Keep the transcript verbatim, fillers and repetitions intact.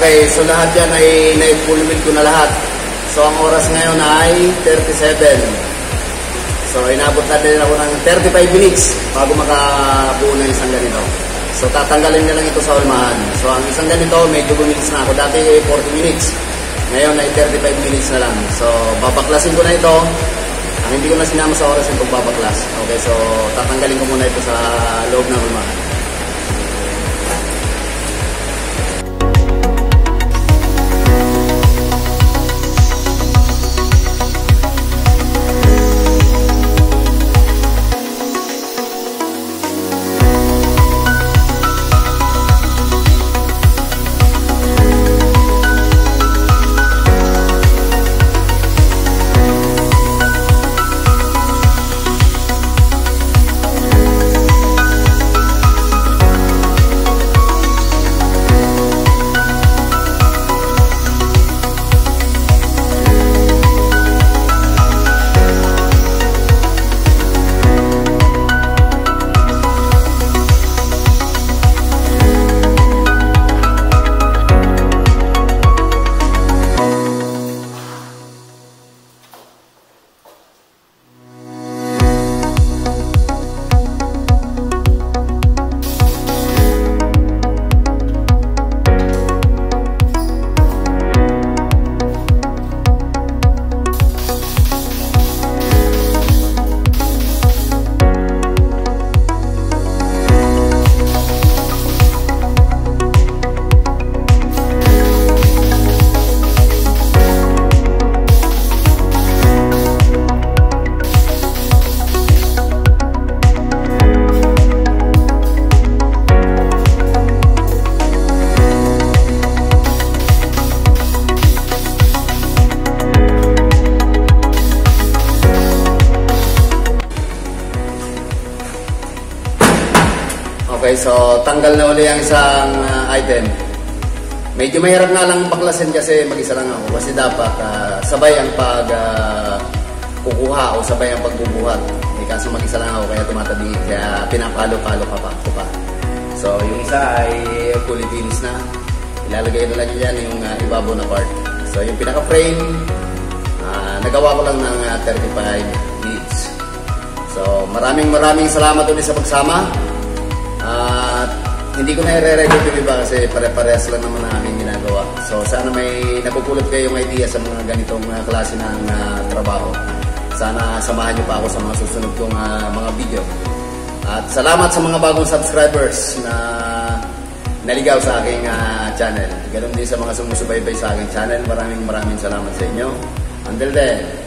Okay, so lahat yan ay na-fulfill ko na lahat. So ang oras ngayon ay thirty-seven. So inabot na din ako ng thirty-five minutes bago makabuo ng isang ganito. So tatanggalin na lang ito sa hulmahan. So ang isang ganito may two minutes na ako. Dati ay forty minutes. Ngayon ay thirty-five minutes na lang. So babaklasin ko na ito. Ang hindi ko na sinama sa oras yung pagbabaklas. Okay, so tatanggalin ko muna ito sa loob ng hulmahan. Okay, so tanggal na uli ang isang uh, item. Medyo mahirap nga lang baklasin kasi mag-isa lang ako. Kasi dapat uh, sabay ang pag uh, kukuha o sabay ang pagbubuhat. Eh, kaso mag-isa lang ako kaya tumatabi. Kaya pinapalo-palo pa pa ko pa. So yung isa ay fully finished na. Ilalagay na lang yan yung uh, ibabaw na part. So yung pinaka-frame, uh, nagawa ko lang ng uh, thirty-five minutes. So maraming maraming salamat ulit sa pagsama. At uh, hindi ko na i-re-record yung iba kasi pare-parehas lang naman na aming ginagawa. So sana may napupulot kayong idea sa mga ganitong uh, klase ng uh, trabaho. Sana samahan niyo pa ako sa mga susunod kong uh, mga video. At salamat sa mga bagong subscribers na naligaw sa aking uh, channel. Ganun din sa mga sumusubaybay sa aking channel. Maraming maraming salamat sa inyo. Until then.